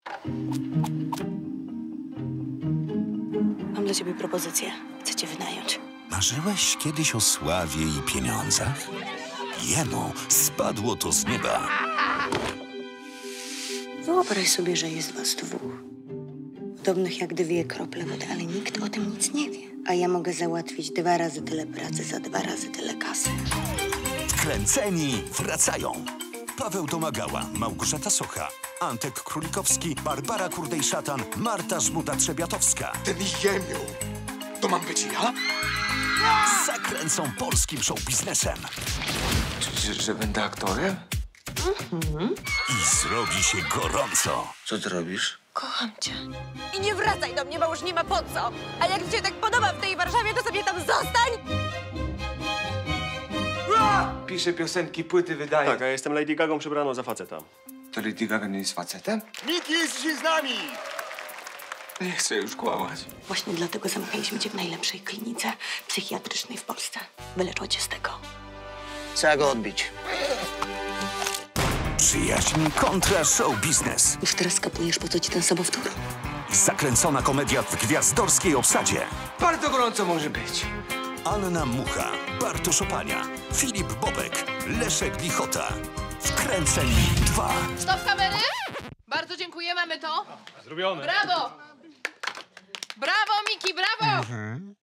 Mam dla ciebie propozycję. Chcę cię wynająć. Marzyłeś kiedyś o sławie i pieniądzach? Jemu spadło to z nieba. Wyobraź sobie, że jest was dwóch. Podobnych jak dwie krople wody, ale nikt o tym nic nie wie. A ja mogę załatwić 2 razy tyle pracy za 2 razy tyle kasy. Wkręceni wracają. Paweł Domagała, Małgorzata Socha, Antek Królikowski, Barbara Kurdej-Szatan, Marta Żmuda-Trzebiatowska. Ten jemił. To mam być ja? Zakręcą polskim showbiznesem. Że będę aktorem? I zrobi się gorąco. Co ty robisz? Kocham cię. I nie wracaj do mnie, bo już nie ma po co. A jak ci się tak podoba w tej Warszawie, to sobie tam zostań! Piszę piosenki, płyty wydaje. Tak, a ja jestem Lady Gagą przebraną za faceta. To Lady Gaga nie jest facetem? Nikt jest dzisiaj z nami! Nie chcę już kłamać. Właśnie dlatego zamknęliśmy cię w najlepszej klinice psychiatrycznej w Polsce. Wyleczą cię z tego. Trzeba go odbić. Przyjaźń kontra showbiznes. Już teraz kapujesz, po co ci ten sobowtór? Zakręcona komedia w gwiazdorskiej obsadzie. Bardzo gorąco może być. Anna Mucha, Bartosz Opania, Filip Bobek, Leszek Lichota. Wkręceni 2. Stop kamery! Bardzo dziękuję, mamy to. Zrobione. Brawo! Brawo, Miki, brawo!